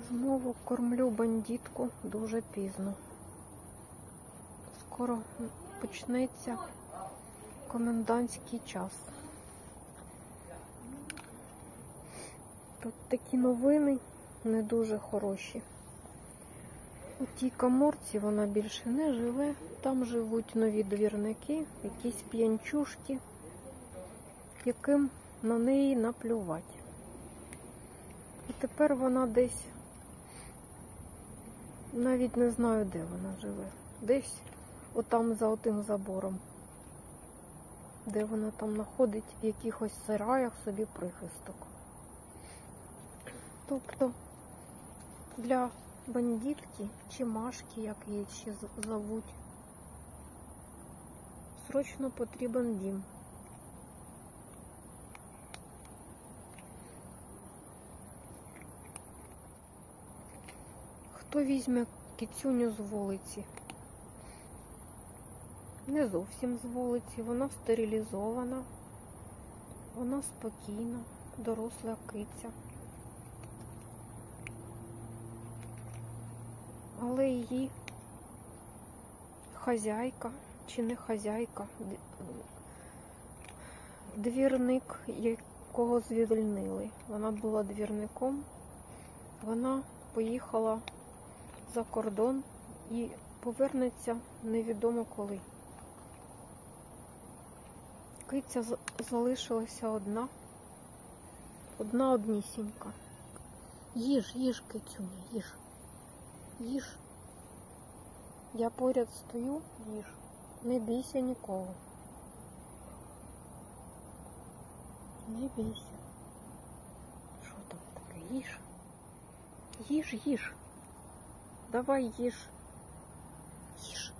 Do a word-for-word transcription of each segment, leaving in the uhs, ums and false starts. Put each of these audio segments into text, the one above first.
Знову кормлю бандитку дуже пізно. Скоро почнеться комендантський час. Тут такі новини не дуже хороші. У тій каморці вона більше не живе. Там живуть нові двірники, якісь п'янчушки, яким на неї наплювати. І тепер вона десь, навіть не знаю, де вона живе. Десь отам за отим забором. Де вона там знаходить в якихось сараях собі прихисток. Тобто для бандитки чи Машки, як її ще зовуть, срочно потрібен дім. Хто візьме кицюню з вулиці? Не зовсім з вулиці, вона стерилізована, вона спокійна, доросла киця. Але її хазяйка, чи не хазяйка, двірник, якого звільнили. Вона була двірником, вона поїхала за кордон і повернеться невідомо коли. Киця залишилася одна, одна однісінька. Їж, їж, кицюня, їж. Їж. Я поряд стою, їж. Не бійся нікого. Не бійся. Що там таке? Їж. Їж, їж. Давай їж. Їж.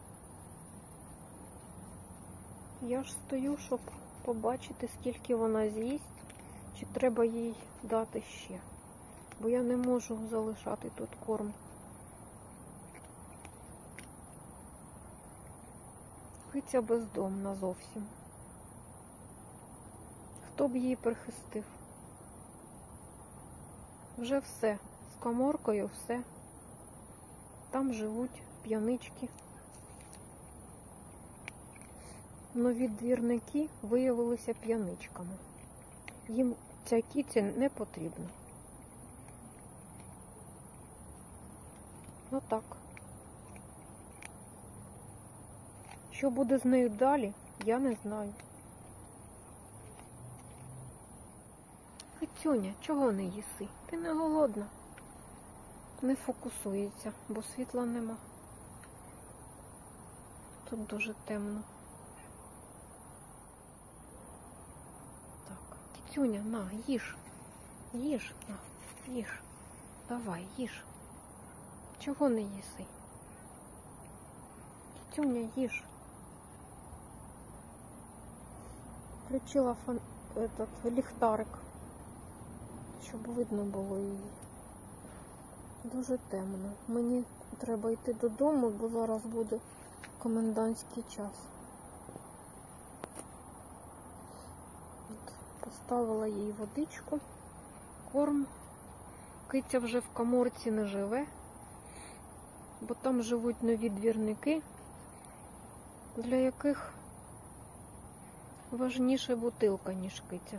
Я ж стою, щоб побачити, скільки вона з'їсть, чи треба їй дати ще. Бо я не можу залишати тут корм. Киця бездомна зовсім. Хто б її прихистив? Вже все. З каморкою все. Там живуть п'янички. Нові двірники виявилися п'яничками. Їм ця киця не потрібна. Ну так. Що буде з нею далі, я не знаю. Кицюня, чого не їси? Ти не голодна. Не фокусується, бо світла нема. Тут дуже темно. Так, кицюня, на, їж. Їж, на, їж. Давай, їж. Чого не їси? Кицюня, їж. Включила фон... этот, ліхтарик, щоб видно було її. Дуже темно. Мені треба йти додому, бо зараз буде комендантський час. От, поставила їй водичку, корм. Киця вже в каморці не живе, бо там живуть нові двірники, для яких важніше бутилка, ніж киця.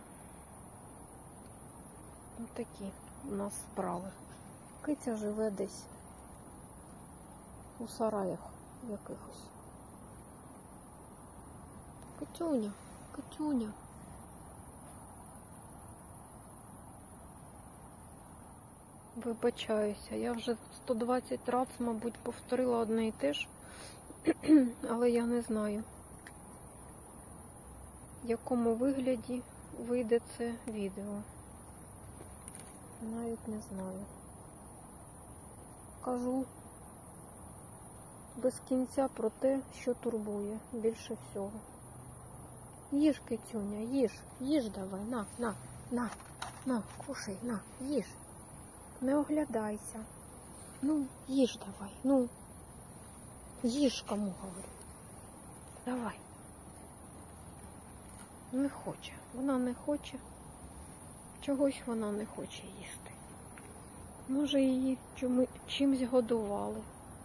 Ось такі у нас справи. Киця живе десь у сараях якихось. Кицюня, кицюня. Вибачаюся, я вже сто двадцять разів, мабуть, повторила одне і те ж, але я не знаю, в якому вигляді вийде це відео. Навіть не знаю. Кажу без кінця про те, що турбує більше всього. Їж, кицюня, їж, їж давай, на, на, на, на, кушай, на, їж. Не оглядайся. Ну, їж давай, ну. Їж, кому говорю. Давай. Не хоче. Вона не хоче. Чогось вона не хоче їсти. Може, її чому, чимсь годували.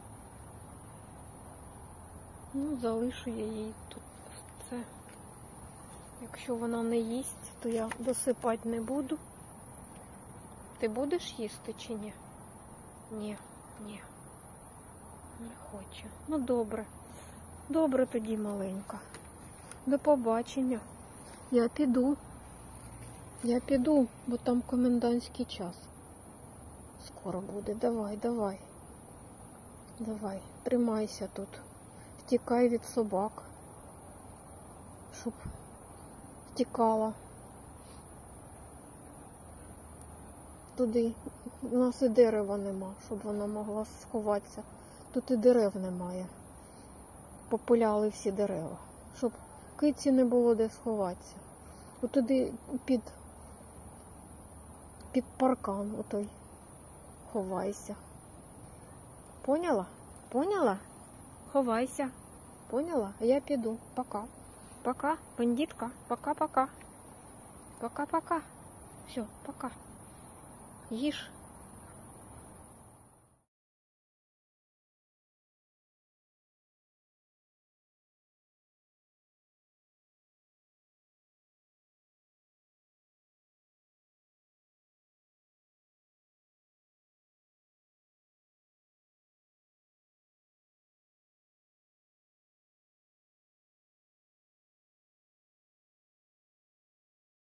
Ну, залишу я їй тут це. Якщо вона не їсть, то я досипати не буду. Ти будеш їсти чи ні? Ні, ні. Не хоче. Ну, добре. Добре тоді, маленька. До побачення. Я піду. Я піду, бо там комендантський час. Скоро буде. Давай, давай. Давай, тримайся тут. Втікай від собак. Щоб втікала. Туди. У нас і дерева нема, щоб вона могла сховатися. Тут і дерев немає. Попиляли всі дерева. Щоб киці не було де сховатися. Отуди під, під паркан отой ховайся. Поняла? Поняла? Ховайся. Поняла? А я піду. Пока. Пока, бандитка. Пока-пока. Пока-пока. Все, пока. Їж.